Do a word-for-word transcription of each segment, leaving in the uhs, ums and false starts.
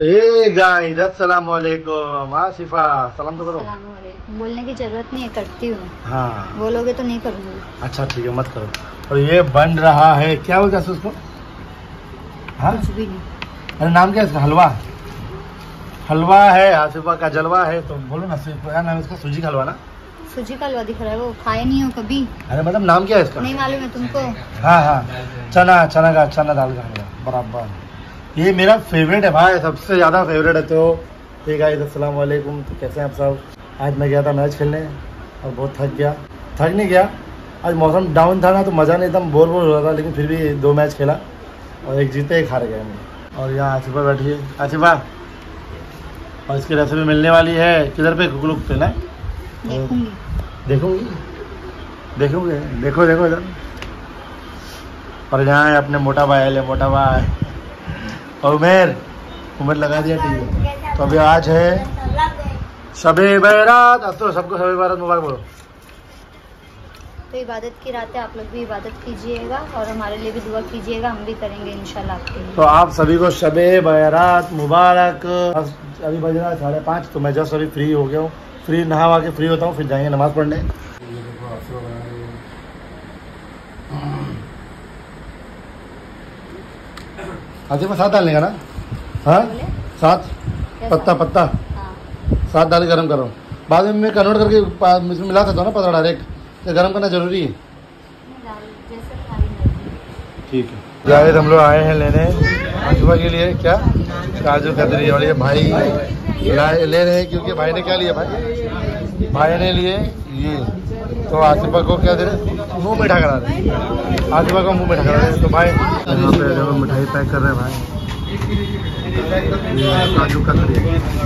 ए guys अस्सलाम वालेकुम। आसिफा सलाम तो करो। बोलने की जरूरत नहीं है, करती हूँ। हाँ बोलोगे तो नहीं करूँगी। अच्छा ठीक है, मत करो। और ये बन रहा है, क्या बोलते हैं उसको? हाँ कुछ भी नहीं। अरे नाम क्या है इसका? हलवा। हलवा है, आसिफा का जलवा है। तो बोलो ना, क्या नाम है इसका? सूजी का हलवा ना? सूजी का हलवा दिख रहा है, वो खाए नहीं हो कभी? अरे मतलब नाम क्या है इसका? नहीं मालूम है तुमको? हाँ हाँ, चना चना का चना दाल का हलवा बराबर। ये मेरा फेवरेट है भाई, सबसे ज़्यादा फेवरेट है। तो ठीक है, अस्सलाम वालेकुम। तो कैसे हैं आप सब? आज मैं गया था मैच खेलने और बहुत थक गया। थक नहीं गया, आज मौसम डाउन था ना, तो मज़ा नहीं था, बोर बोर हो रहा था। लेकिन फिर भी दो मैच खेला और एक जीते एक हार गए। और यहाँ आसिफा बैठी है। आसिफा, और इसकी रेसिपी मिलने वाली है किधर पे? कुकलुक पे ना? देखूंगी देखूंगी देखोगे देखो देखो इधर। और यहाँ है अपने मोटा भाई, ले मोटा भाई और उमेर उमेर लगा दिया टीवी। तो अभी आज है शबे बारात। अब तो सबको शबे बारात मुबारक बोलो। तो इबादत की रात है, आप लोग भी इबादत कीजिएगा और हमारे लिए भी दुआ कीजिएगा, हम भी करेंगे इंशाल्लाह आपके लिए। तो आप सभी को शबे बारात मुबारक। अभी बज रहा है साढ़े पाँच। तो मैं जस्ट अभी फ्री हो गया हूँ, फ्री नहा वहा के फ्री होता हूँ, फिर जाएंगे नमाज पढ़ने। आसिफा साथ डालने का ना? हाँ साथ पत्ता पत्ता हाँ। साथ डाल के गर्म करो। बाद में मैं कन्वर्ट करके इसमें मिला सकता हूँ ना पत्ता डायरेक्ट। तो गर्म करना जरूरी है। ठीक है जावेद, हम लोग आए हैं लेने आसिफा के लिए क्या काजू कतरी। और ये भाई ले रहे हैं क्योंकि भाई ने क्या लिया? भाई भाई ने लिए ये। तो आसिफा को क्या दे रहे? मुँह मीठा करा रहे। आसिफा को मुँह मीठा करा रहे। तो भाई यहाँ पे जब मिठाई पैक कर रहे हैं भाई, काजू कतरी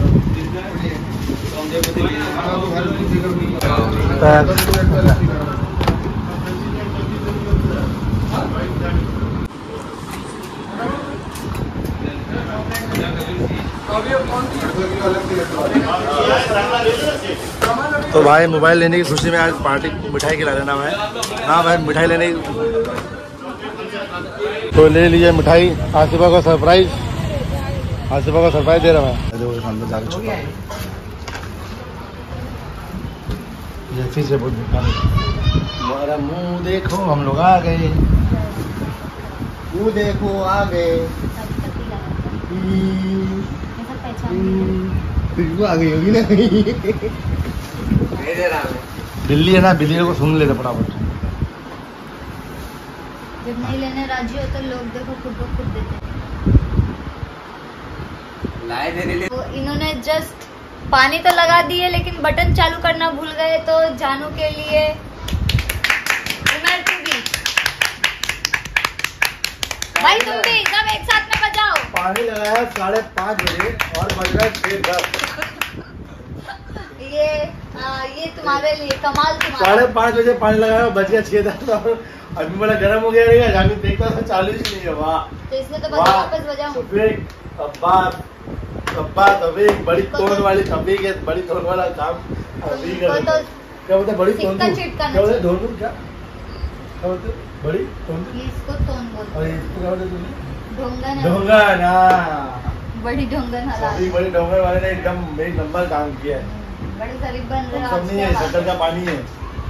तो भाई मोबाइल लेने की खुशी में आज पार्टी मिठाई खिला देना भाई। हाँ भाई मिठाई लेने की। तो ले लीजिए मिठाई, आसिफा को सरप्राइज। आसिफा को सरप्राइज दे रहा है। देखो अंदर जाके छुपा ये फिर से बहुत हमारा मुँह देखो, हम लोग आ गए। मुँह देखो आ गए। आ गई होगी ना? बिल्ली है ना, बिल्ली को सुन लेते फटाफट। जब नहीं लेने राजी हो तो लोग देखो खुद को खुद देते। तो इन्होंने जस्ट पानी तो लगा दिए लेकिन बटन चालू करना भूल गए। तो जानू के लिए उमर तू भी भाई, तुम भी सब एक साथ में बजाओ। पानी लगाया साढ़े पाँच बजे और बज रहा है छह दस। ये आ, ये तुम्हारे लिए कमाल। तुम्हारा साढ़े पाँच बजे पानी लगाया, बज गया छह दस। अभी बड़ा गर्म हो गया रहेगा। जाके देखता था चालू ही नहीं है। वाह, तो इसलिए तो बजा वापस बजाऊं। बड़ी टोन वाली तबीक है, बड़ी टोन वाला काम अभी कर। तो क्या बोलते बड़ी टोन? क्या बोलते ढोल? क्या क्या बोलते? बड़ी टोन? इसको टोन बोलते। और इसको क्या बोलते? ढोंगन। ढोंगन। बड़ी ढोंगन हला। बड़ी ढोंगन वाले ने एकदम एक नंबर काम किया है। बड़े गरीब बन रहे सब नहीं है, शक्कर का पानी है।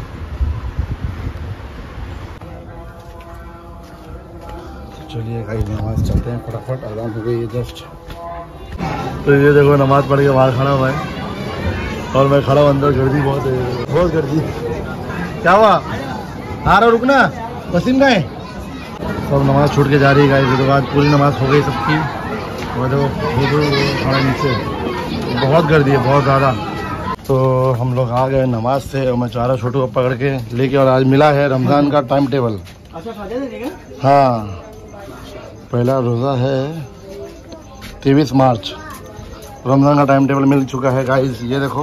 चलिए भाई नमाज चलते हैं फटाफट। आराम हो गई है जस्ट। तो ये देखो नमाज पढ़ के बाहर खड़ा हुआ है और मैं खड़ा हूँ अंदर। गर्दी बहुत है, बहुत गर्दी। क्या हुआ? आ रहा रुकना वसीम का है। सब नमाज छूट के जा रही है। इसके बाद पूरी नमाज हो गई सबकी। और देखो खड़ा नीचे, बहुत गर्दी है, बहुत ज़्यादा। तो हम लोग आ गए नमाज से और मैं चाह रहा छोटू को पकड़ के लेके। और आज मिला है रमज़ान का टाइम टेबल। हाँ, पहला रोज़ा है तेईस मार्च। रमज़ान का टाइम टेबल मिल चुका है गाइस। ये देखो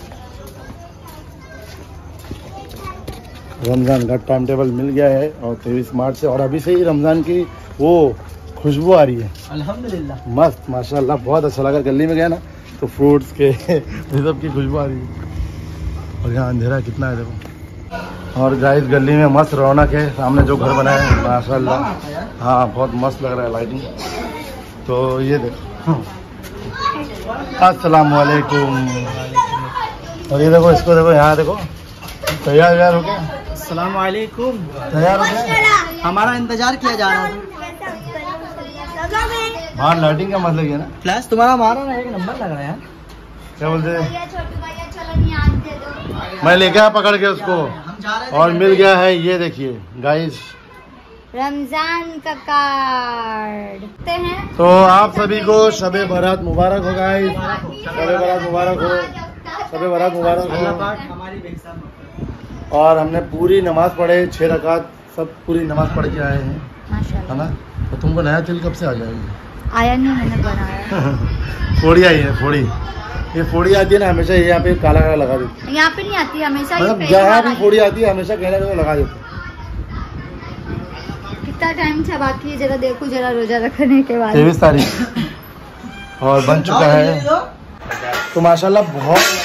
रमज़ान का टाइम टेबल मिल गया है और तेईस मार्च से। और अभी से ही रमज़ान की वो खुशबू आ रही है अल्हम्दुलिल्लाह। मस्त माशाल्लाह, बहुत अच्छा लगा। गली में गया ना तो फ्रूट्स के सब की खुशबू आ रही है। और यहाँ अंधेरा कितना है देखो। और गाइस गली में मस्त रौनक है। सामने जो घर बना है माशाल्लाह, हाँ बहुत मस्त लग रहा है लाइटिंग। तो ये देखो अस्सलाम वालेकुम। और ये देखो, इसको देखो, यहाँ देखो, तैयार तैयार हो गया। अस्सलाम वालेकुम। तैयार हो गया। हमारा इंतजार किया जा रहा है। हाँ, लाइटिंग का मतलब ये ना, फ्लैश तुम्हारा मारा ना, एक नंबर लग रहा है यार। क्या बोलते हैं, छोटू भैया चलो याद दे दो। मैं लेके आया पकड़ के उसको, हम जा रहे थे। और मिल गया है। ये देखिए गाइस, रमजान का कार्ड हैं। तो आप सभी को शबे बारात मुबारक हो गाइस। शबे बारात मुबारक हो, शबे बारात मुबारक हो। हमारी बेहसान। और हमने पूरी नमाज पढ़े, छह रकात सब पूरी नमाज पढ़ के आए हैं, है माशाल्लाह। ना। तो तुमको नया तिल कब से आ जाएगी? आया नहीं, मैंने बनाया। फोड़ी आई है, फोड़ी। ये फोड़ी आती है ना, हमेशा ये यहाँ पे काला काला लगा देते, यहाँ पे नहीं आती हमेशा, ये मतलब पहली जहाँ बार भी आई। फोड़ी आती है हमेशा कहने को लगा देते। कितना टाइम था बाकी है, जरा देखो जरा रोजा रखने के बाद। तेईस तारीख और बन चुका है। तो माशाल्लाह बहुत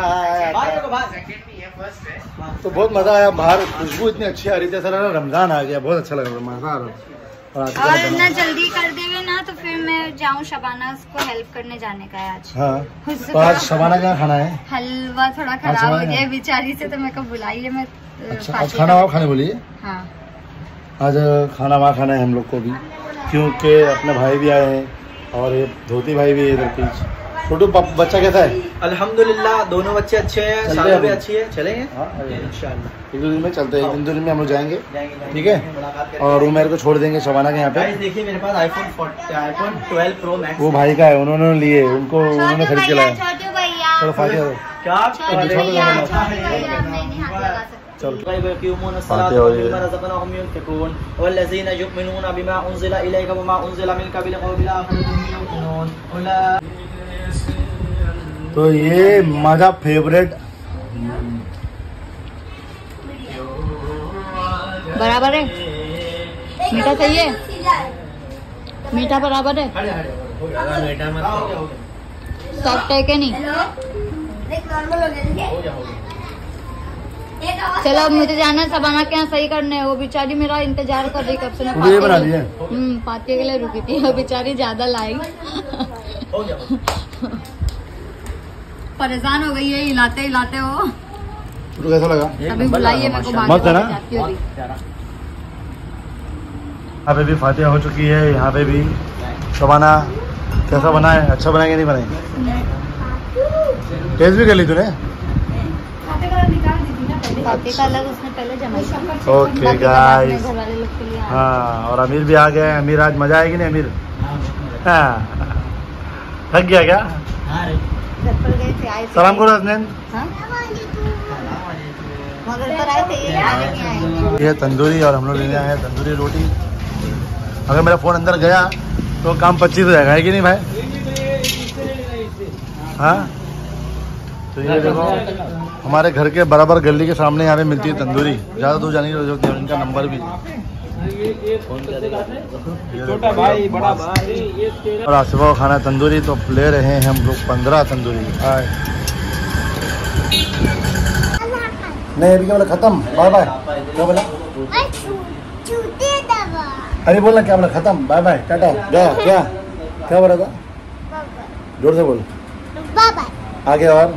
तो बहुत मजा आया। बाहर खुशबू इतनी अच्छी आ रही थी, ऐसा लग रहा रमजान आ गया। बहुत अच्छा लग रहा, मजा आ रहा। और आज का और बना- ना जल्दी कर देवे ना तो फिर मैं जाऊँ शबाना को हेल्प करने जाने का है आज। हाँ, उससे तो आज थोड़ा- शबाना क्या खाना है? हलवा थोड़ा खराब शबाना हो गया है। बेचारी से, तो मेरे को बुलाइए। मैं अच्छा, पार्टी आज खाना कर- वहाँ खाने बोलिए। हाँ, आज खाना वहाँ खाना है हम लोग को भी, क्योंकि अपने भाई भी आए हैं और ये धोती भाई भी है इधर पीछे। छोटू बच्चा कैसा है? अल्हम्दुलिल्लाह, दोनों बच्चे अच्छे हैं, चलते शादी हैं भी हम। अच्छी है। चलेंगे हाँ, इंशाल्लाह। एक दो दिन में चलते हैं, एक दो दिन में हम लोग जाएंगे, जाएंगे, ठीक है। मुलाकात करेंगे। और उमेर को छोड़ देंगे शबाना के यहाँ पे। गाइस देखिए, मेरे पास iPhone iPhone twelve pro max. वो भाई का है, उन्होंने लिए, उनको उन्होंने छोटू खरीद के भैया, लाया। छोटू भैया, चलो फातिहा दो। क्या छोटू छोटू भैया, भैया, छोटू भैया, हम नहीं हाथ लगा सकते। चलो वयुकीमून फातिहा हो गई। रज़क़नाहुम युनफ़िक़ून वल्लज़ीना युमिनूना बिमा उनज़िला इलैका वमा उनज़िला मिन क़ब्लिका वबिल आखिरति हुम युक़िनून। उला तो ये माझा फेवरेट बराबर है, मीठा चाहिए, मीठा बराबर है, सॉफ्ट है कि नहीं? चलो अब मुझे जाना है शबाना के यहाँ सही करने। वो बेचारी मेरा इंतजार कर रही कब से। मैं पूरी ये बना दी है? हम्म पाती के लिए रुकी थी, वो बेचारी ज्यादा लाई। परेशान हो गई है, हिलाते हिलाते हो। तो कैसा लगा? अभी बुलाइए मेरे को, बाद मस्त है ना? में जाती हूँ अभी। यहाँ पे भी फातिहा हो चुकी है, यहाँ पे भी। शबाना कैसा बना है? अच्छा बनाएंगे नहीं बनाएंगे? टेस्ट भी कर ली तूने? फातिहा का अलग उसने पहले जमाई। ओके बाकी का बाद में गाइस, घर वाले लोग के लिए आया। हाँ, और अमीर भी आ गया है। अमीर आज मजा आएगी नहीं अमीर? हाँ, थक गया क्या? घर पर गए थे, आए थे। सलाम करो हसनैन। हाँ? वहाँ घर पर आए थे, ये खाने नहीं आएंगे। ये तंदूरी, और हम लोग लेने आए हैं तंदूरी रोटी। अगर मेरा फ़ोन अंदर गया तो काम पच्चीस हो जाएगा, है कि नहीं भाई? हाँ, तो ये देखो हमारे घर के बराबर गली के सामने यहाँ पे मिलती है तंदूरी। ज़्यादा दूर जाने की जरूरत नहीं है, इनका नंबर भी। छोटा भाई, बड़ा भाई। और आसिफा को खाना तंदूरी, तो ले रहे हैं हम लोग पंद्रह तंदूरी। आए नहीं, अभी क्या बोला? खत्म, बाय बाय। क्या बोला? अरे बोलना क्या बोला? खत्म, बाय बाय, टाटा, गया। क्या क्या बोला था? जोर से बोल। आगे और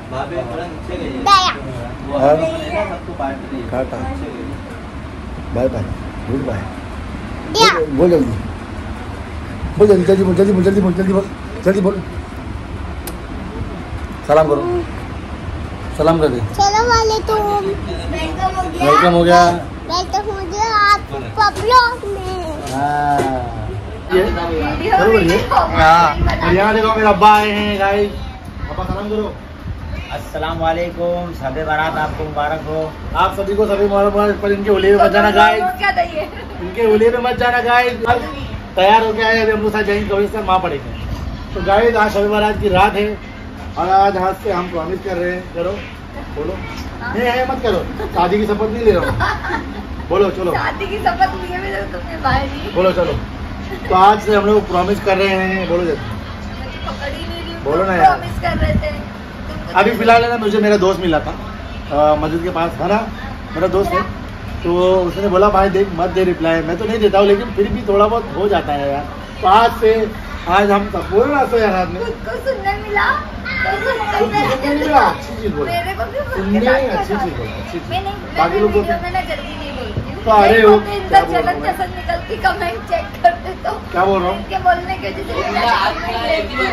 और टाटा, बाय बाय, गुड बाय। बोल जल्दी, बोल जल्दी, जल्दी बोल, जल्दी बोल, जल्दी बोल, जल्दी बोल, जल्दी बोल। सलाम करो, सलाम कर दे। चलो वाले तो वेलकम हो गया। वेलकम हो गया आपको ब्लॉग में। हाँ, ये करो बोलिए। हाँ, और यहाँ देखो मेरे अब्बा आए हैं गाइस। अब्बा सलाम करो। अस्सलाम वालेकुम, शबे बारात आपको मुबारक हो। आप सभी को सभी मुबारक, पर इनके उलिये में मत जाना गाइस, क्या चाहिए? इनके उलिये में मत जाना गाइस। तैयार हो गया है, अभी हम लोग साथ जाएंगे कब्रिस्तान, वहाँ पड़ेंगे। तो गाइस आज शबे बारात की रात है, और आज हाथ से हम प्रॉमिस कर रहे हैं। करो, बोलो। नहीं है, मत करो, शादी की शपथ नहीं ले रहा हूँ। बोलो चलो, शादी की शपथ लिए भी तो तुमने भाई बोलो चलो। तो आज से हम लोग प्रॉमिस कर रहे हैं, बोलो जल्दी। पकड़ ही नहीं रही, बोलो ना यार। प्रॉमिस कर रहे थे तुमको। अभी फिलहाल है ना, मुझे मेरा दोस्त मिला था आ, मस्जिद के पास, है ना, मेरा दोस्त है। तो उसने बोला भाई देख मत दे रिप्लाई, मैं तो नहीं देता हूँ, लेकिन फिर भी थोड़ा बहुत हो जाता है यार। तो आज से आज हम सब बोल रहा था यार में खुद को सुनने मिला तो सुनने खुद को सुनने मिला, अच्छी चीज बोल। मेरे को भी सुनने में अच्छी चीज बोल, अच्छी चीज। मैं नहीं मैं बाकी लोगों वीडियो को में ना जल्दी नहीं बोलती हूँ। तो अरे मेरे वो को भी क्या इनका बोल रहा जलन हूँ? जैसा निकलती कमेंट चेक करते तो क्या बोल रहा हूँ? इनके बोलने के वजह से मेरा comment देखती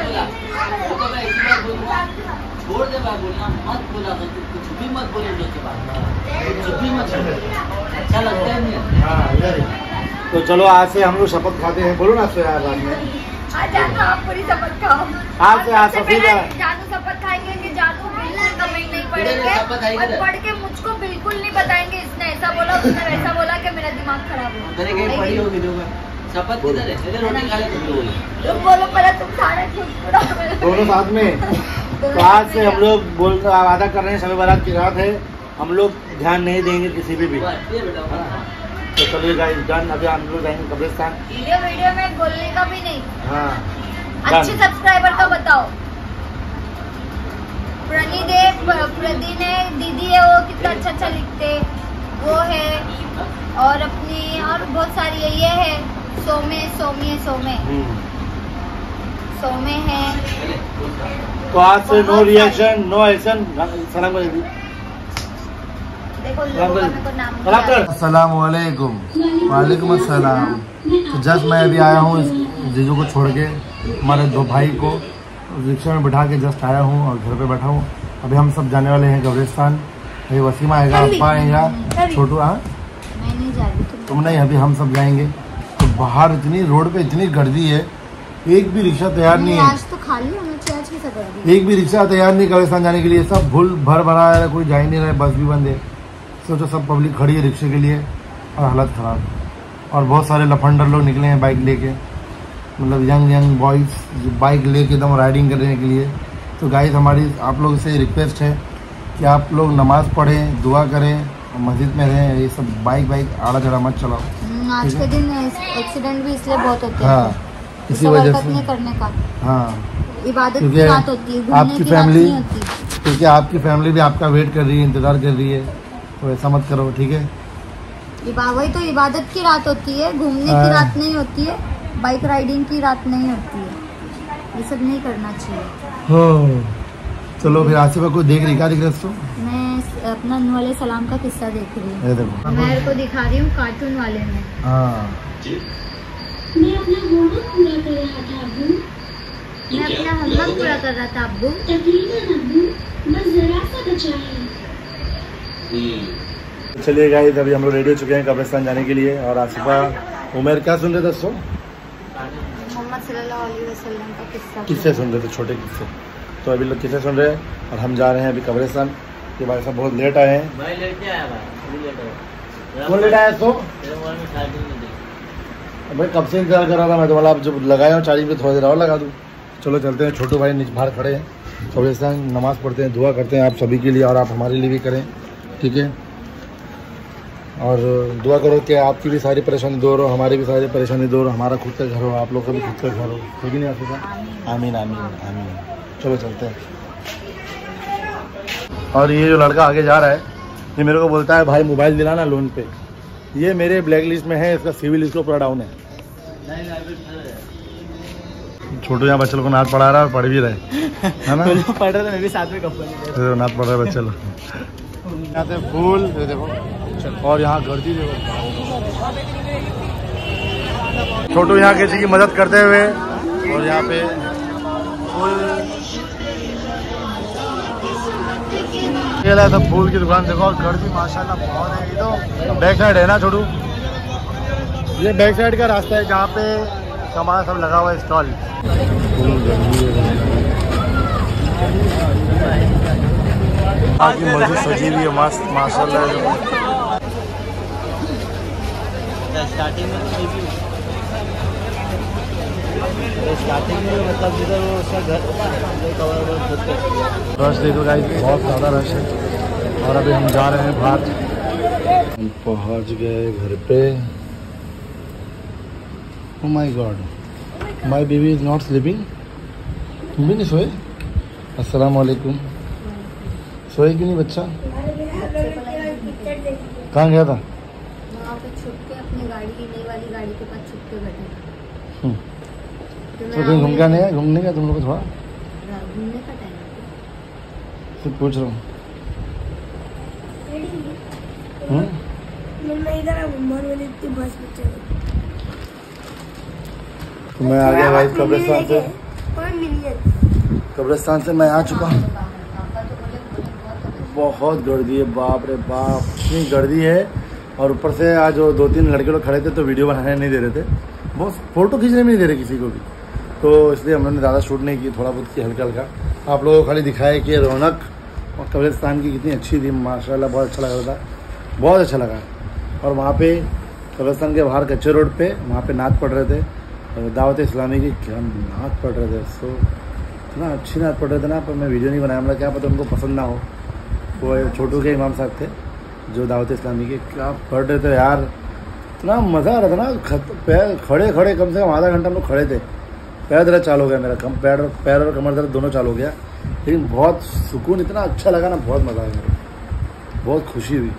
हूँ। छोड़ दे भाई बोलना मत बोला तो कुछ भी मत बोले उसके बाद कुछ भी मत बोलो अच्छा लगता है नहीं हाँ इधर ही। तो चलो आज से हम लोग शपथ खाते हैं, बोलो ना सोया रात में। आज जानू आप पूरी शपथ खाओ। आज से आज सबसे सफेद पहले जानू शपथ खाएंगे कि जानू बिल्कुल कमेंट नहीं पढ़ेंगे शपथ आएगी और ना? पढ़ के मुझको बिल्कुल नहीं बताएंगे इसने ऐसा बोला उसने वैसा बोला कि मेरा दिमाग खराब हो तेरे कहीं पड़ी हो वीडियो में शपथ किधर है तेरे रोटी खा ले तुम लोग तुम बोलो पहले तुम सारे झूठ पूरा दोनों साथ में। तो आज से हम लोग बोल वादा कर रहे हैं, शब बारात की रात है, हम लोग ध्यान नहीं देंगे किसी पे भी। ये बेटा तो चलिए गाइस डन, अभी हम लोग जाएंगे कब्रिस्तान। वीडियो वीडियो में बोलने का भी नहीं। हाँ अच्छे सब्सक्राइबर का बताओ। प्रणी दे प्रदी ने दीदी है वो कितना अच्छा अच्छा लिखते वो है और अपनी और बहुत सारी है ये है सोमे सोमे सोमे हम्म। सोमे है। तो आज से नो रिएक्शन नो एक्शन। सलाम कर दीदी। देखो लोगों का मेरे को नाम नहीं सलाम कर। याद। अस्सलाम वालेकुम। वालेकुम अस्सलाम। तो जस्ट मैं अभी आया हूँ जीजू को छोड़ के, हमारे दो भाई को रिक्शा में बिठा के जस्ट आया हूँ और घर पे बैठा हूँ। अभी हम सब जाने वाले हैं कब्रिस्तान। ये वसीम आएगा, अप्पा आएगा, छोटू। हाँ मैं नहीं जा रही तुम तुम नहीं, अभी हम सब जाएंगे। तो बाहर इतनी रोड पे इतनी गर्दी है, एक भी रिक्शा तैयार नहीं है। आज तो खाली होना चाहिए, आज की सब एक भी रिक्शा तैयार नहीं कब्रिस्तान जाने के लिए। सब भूल भर भरा है, कोई जा ही नहीं रहा है, बस भी बंद है। सोचो सब पब्लिक खड़ी है रिक्शे के लिए और हालत खराब। और बहुत सारे लफंडर लोग निकले हैं बाइक लेके, मतलब यंग यंग बॉयज बाइक लेके एकदम राइडिंग करने के लिए। तो गाइस हमारी आप लोग से रिक्वेस्ट है कि आप लोग नमाज पढ़ें, दुआ करें और मस्जिद में रहें। ये सब बाइक बाइक आड़ा चढ़ा मत चलाओ। आज के दिन एक्सीडेंट भी इसलिए बहुत होते हैं। हाँ इसी सब वजह हरकत से नहीं करने का। हाँ इबादत क्योंकि की रात होती है, घूमने आपकी की रात फैमिली नहीं होती। क्योंकि आपकी फैमिली भी आपका वेट कर रही है, इंतजार कर रही है। तो ऐसा मत करो, ठीक है। इबा- वही तो इबादत की रात होती है, घूमने हाँ। की रात नहीं होती है, बाइक राइडिंग की रात नहीं होती है। ये सब नहीं करना चाहिए। हाँ चलो फिर आसिफा को देख रही, क्या दिख रहा है उसको? मैं अपना नूह अलैहि सलाम का किस्सा देख रही हूँ। ये देखो। मेरे को दिखा रही हूँ कार्टून वाले में। हाँ मैं अपना होमवर्क पूरा कर रहा था अब्बू। मैं अपना होमवर्क पूरा कर रहा था अब्बू। तकरीबन अब्बू, बस जरा सा बचा है। चलिए गाइस अभी हम लोग रेडी हो चुके हैं कब्रिस्तान जाने के लिए। और आसिफा उमेर क्या सुन रहे थे दोस्तों? मोहम्मद सल्लल्लाहु अलैहि वसल्लम का किस्सा। किस्से सुन रहे थे, छोटे किस्से। तो अभी लोग किस्से सुन रहे हैं और हम जा रहे हैं अभी कब्रिस्तान। ये भाई साहब बहुत लेट आए हैं। भाई लेट क्या आया भाई अभी लेट हो कौन लेट आया तो? तेरे मोबाइल में चार्जिंग नहीं थी भाई कब से इंतजार कर रहा था मैं तो, मतलब जब लगाया हूँ चार्जिंग पे थोड़ी देर और लगा दूँ। चलो चलते हैं, छोटू भाई नीचे बाहर खड़े हैं। कब्रिस्तान नमाज़ पढ़ते हैं, दुआ करते हैं आप सभी के लिए और आप हमारे लिए भी करें, ठीक है। और दुआ करो कि आपकी भी सारी परेशानी दूर हो, हमारी भी सारी परेशानी दूर हो, हमारा खुद का घर हो, आप लोग का भी खुद का घर हो, ठीक है नहीं आसिफा? आमीन आमीन आमीन। चलो चलते हैं। और ये जो लड़का आगे जा रहा है ये मेरे को बोलता है भाई मोबाइल दिलाना लोन पे। ये मेरे ब्लैक लिस्ट में है, इसका सिविल स्कोर पूरा डाउन है। छोटू यहाँ बच्चे लोग को नाच पढ़ा रहा है और पढ़ भी रहे है ना? पढ़ रहे थे, मैं भी साथ में कंपनी तो नाच पढ़ रहे बच्चे लोग। यहाँ से फूल देखो और यहाँ गर्दी देखो। छोटू यहाँ किसी की मदद करते हुए और यहाँ पे फूल ये ला सब फूल की दुकान देखो। और गर्दी माशाल्लाह बहुत है। ये तो बैक साइड है ना छोटू? ये बैक साइड का रास्ता है जहाँ पे सामान सब लगा हुआ है स्टॉल। बाकी मस्जिद सजी हुई है मस्त माशाल्लाह। स्टार्टिंग में तो स्टार्टिंग में मतलब जिधर वो उसका घर रश देखो गाइस बहुत ज़्यादा रश है। और अभी हम जा रहे हैं बाहर। हम पहुंच गए घर पे। Oh my God my baby is not sleeping. तुम भी नहीं सोए? अस्सलाम वालेकुम। सोए क्यों नहीं बच्चा? कहाँ गया था? वहाँ पे छुप के अपनी गाड़ी की नई वाली गाड़ी के पास छुप के बैठे। तो कहीं घूम के आने है, घूमने का तुम लोग को थोड़ा घूमने का टाइम सिर्फ पूछ रहा हूँ। हम्म? मैं इधर घूमने वाली इतनी बस बच्चे तो मैं आ गया भाई कब्रिस्तान से। और मिलियन कब्रिस्तान से मैं आ चुका हूँ। बहुत गर्दी है, बाप रे बाप, इतनी गर्दी है। और ऊपर से आज वो दो तीन लड़के लोग खड़े थे तो वीडियो बनाने नहीं दे रहे थे, बहुत फोटो खींचने में नहीं दे रहे किसी को भी, तो इसलिए हमने ज़्यादा शूट नहीं की, थोड़ा बहुत की हल्का हल्का आप लोगों को खाली दिखाया कि रौनक और कब्रिस्तान की कितनी अच्छी थी माशाल्लाह, बहुत अच्छा लग रहा था, बहुत अच्छा लगा। और वहाँ पे कब्रिस्तान के बाहर कच्चे रोड पे वहाँ पे नात पढ़ रहे थे, दावत इस्लामी की क्या नात पढ़ रहे थे, सो इतना अच्छी नात पढ़ रहे थे ना, पर मैं वीडियो नहीं बनाया, मतलब क्या पता उनको पसंद ना हो। वो छोटू के इमाम साहब थे जो दावत इस्लामी के, क्या पढ़ रहे थे यार, इतना मज़ा आ रहा था ना, पैर खड़े खड़े कम से कम आधा घंटा हम लोग खड़े थे, पैर दर्द चालू हो गया मेरा, कम पैर पैर और कमर दर्द दोनों चालू हो गया, लेकिन बहुत सुकून, इतना अच्छा लगा ना, बहुत मज़ा आया मेरे, बहुत खुशी हुई।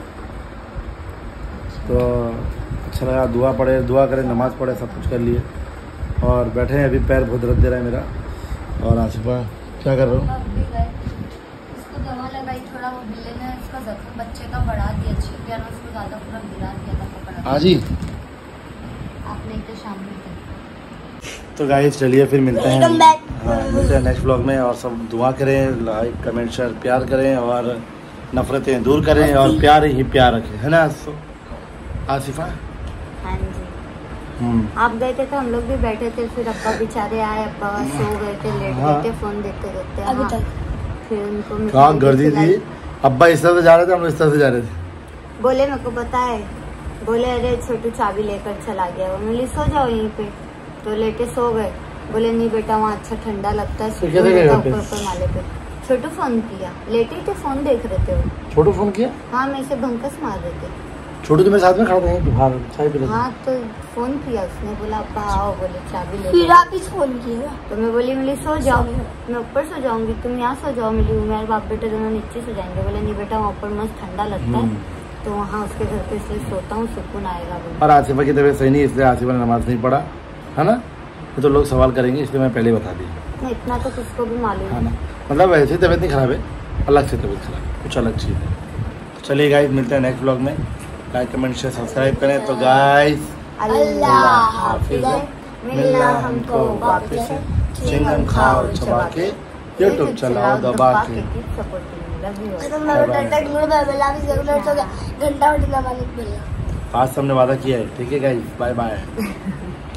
तो अच्छा लगा, दुआ पढ़े, दुआ करें, नमाज़ पढ़े, सब कुछ कर लिए और बैठे हैं। अभी पैर बहुत दर्द दे रहा है मेरा। और आसिफा क्या कर रहे हो? इसको दवा लगाई, थोड़ा वो बिल्ले ने इसका जख्म बच्चे का बढ़ा दिया, अच्छी गया ना, उसको ज़्यादा पूरा गिरा दिया था पकड़ा। आज ही आपने तो शाम में तो गाइस चलिए फिर मिलते हैं, Welcome back. हाँ मिलते हैं नेक्स्ट ब्लॉग में। और सब दुआ करें, लाइक कमेंट शेयर प्यार करें और नफरतें दूर करें और प्यार ही प्यार रखें, है ना आसिफा? हाँ जी। हम्म आप गए थे तो हम लोग भी बैठे थे, फिर अब्बा बेचारे आए, अब्बा सो गए थे, लेट हाँ। गए थे फोन देखते देखते। अभी हाँ। तक फिर उनको मिठाई कहाँ भी गर्दी खिलाई। थी, अब्बा इस तरह से जा रहे थे, हम लोग इस तरह से जा रहे थे। बोले मेरे को पता है, बोले अरे छोटू चाबी लेकर चला गया, बोले सो जाओ यहीं पे, तो लेटे सो गए। बोले नहीं बेटा वहाँ अच्छा ठंडा लगता है, तो क्या देखे घर पे? ऊपर ऊपर माले पे। छोटू फोन किया, लेटे ही थे, फोन देख रहे थे वो। छोटू फोन किया? हाँ मैं इसे भंकस मार रहे थे। छोटू तो मेरे साथ में खड़ा था, बाहर चाय पी रहे थे। हाँ तो फोन किया उसने, बोला अब्बा आओ, बोले चाबी ले फिर लो। आप इस फोन किए ना, तो मैं बोली मिली सो जाओ, मैं ऊपर सो जाऊंगी, तुम यहाँ सो जाओ, मिली मेरे बाप बेटे दोनों नीचे सो जाएंगे। बोले नहीं बेटा वहाँ ऊपर मस्त ठंडा लगता है, तो वहाँ उसके घर पे इसलिए सोता हूँ, सुकून आएगा। बोले और आसिफा की तबीयत सही नहीं, इसलिए आसिफा ने नमाज नहीं पढ़ा, है ना? ये तो लोग सवाल करेंगे, इसलिए मैं पहले ही बता दिया, नहीं इतना तो किसको भी मालूम है है। ना? मतलब वैसे ही तबीयत नहीं खराब है, अलग से तबीयत खराब है, कुछ अलग चीज़ है। तो चलिए गाइस मिलते हैं नेक्स्ट ब्लॉग में, लाइक कमेंट शेयर सब्सक्राइब करें। तो गाइस अल्लाह हाफिज़, मिलना हमको वापस, चिंगम खाओ चबा के, यूट्यूब चलाओ दबा के। तो मैं घंटा ढूंढ मैं बेला भी जरूर हो गया, घंटा उठना मालिक बोला। आज हमने वादा किया है, ठीक है गाइस, बाय बाय।